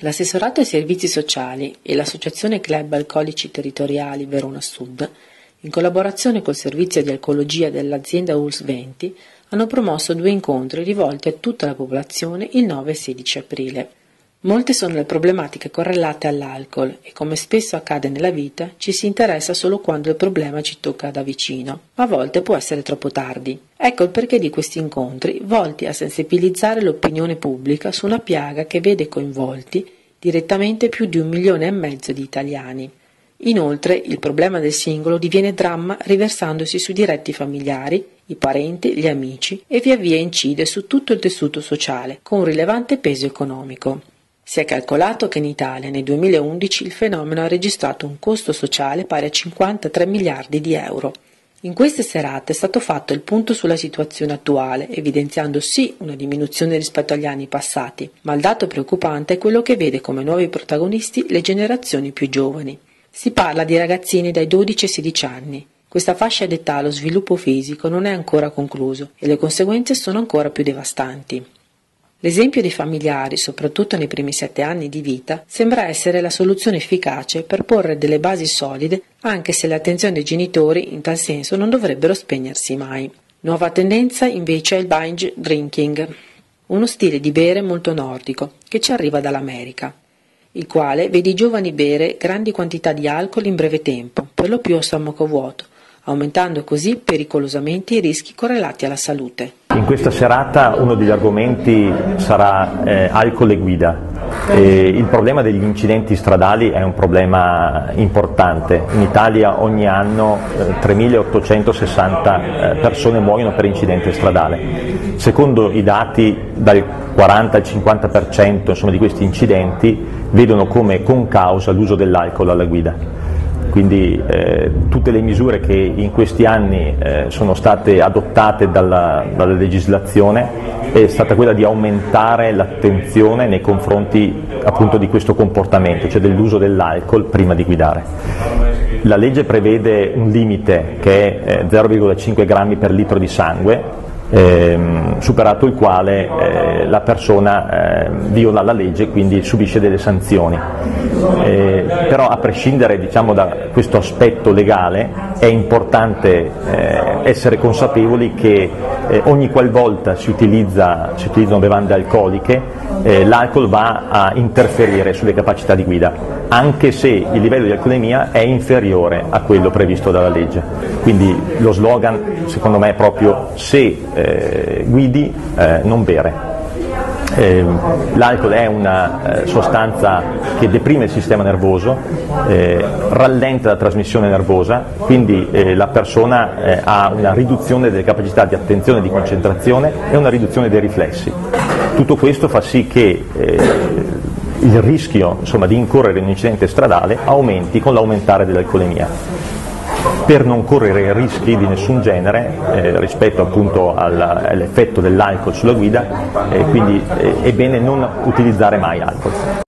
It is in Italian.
L'Assessorato ai Servizi Sociali e l'Associazione Club Alcolici Territoriali Verona Sud, in collaborazione col servizio di alcologia dell'azienda ULSS 20, hanno promosso 2 incontri rivolti a tutta la popolazione il 9 e 16 aprile. Molte sono le problematiche correlate all'alcol e, come spesso accade nella vita, ci si interessa solo quando il problema ci tocca da vicino, ma a volte può essere troppo tardi. Ecco il perché di questi incontri, volti a sensibilizzare l'opinione pubblica su una piaga che vede coinvolti direttamente più di 1,5 milioni di italiani. Inoltre, il problema del singolo diviene dramma riversandosi sui diretti familiari, i parenti, gli amici e via via incide su tutto il tessuto sociale, con un rilevante peso economico. Si è calcolato che in Italia nel 2011 il fenomeno ha registrato un costo sociale pari a 53 miliardi di euro. In queste serate è stato fatto il punto sulla situazione attuale, evidenziando sì una diminuzione rispetto agli anni passati, ma il dato preoccupante è quello che vede come nuovi protagonisti le generazioni più giovani. Si parla di ragazzini dai 12 ai 16 anni. Questa fascia d'età lo sviluppo fisico non è ancora concluso e le conseguenze sono ancora più devastanti. L'esempio dei familiari, soprattutto nei primi 7 anni di vita, sembra essere la soluzione efficace per porre delle basi solide, anche se le attenzioni dei genitori in tal senso non dovrebbero spegnersi mai. Nuova tendenza invece è il binge drinking, uno stile di bere molto nordico che ci arriva dall'America, il quale vede i giovani bere grandi quantità di alcol in breve tempo, per lo più a stomaco vuoto, aumentando così pericolosamente i rischi correlati alla salute. In questa serata uno degli argomenti sarà alcol e guida. Il problema degli incidenti stradali è un problema importante. In Italia ogni anno 3.860 persone muoiono per incidente stradale. Secondo i dati, dal 40 al 50% di questi incidenti vedono come concausa l'uso dell'alcol alla guida. Quindi tutte le misure che in questi anni sono state adottate dalla legislazione è stata quella di aumentare l'attenzione nei confronti appunto di questo comportamento, cioè dell'uso dell'alcol prima di guidare. La legge prevede un limite che è 0,5 grammi per litro di sangue, superato il quale la persona viola la legge e quindi subisce delle sanzioni. Però a prescindere da questo aspetto legale è importante essere consapevoli che ogni qualvolta si utilizzano bevande alcoliche l'alcol va a interferire sulle capacità di guida, anche se il livello di alcolemia è inferiore a quello previsto dalla legge. Quindi lo slogan secondo me è proprio se guidi non bere. L'alcol è una sostanza che deprime il sistema nervoso, rallenta la trasmissione nervosa, quindi la persona ha una riduzione delle capacità di attenzione e di concentrazione e una riduzione dei riflessi. Tutto questo fa sì che il rischio di incorrere in un incidente stradale aumenti con l'aumentare dell'alcolemia. Per non correre rischi di nessun genere rispetto appunto all'effetto dell'alcol sulla guida, quindi è bene non utilizzare mai alcol.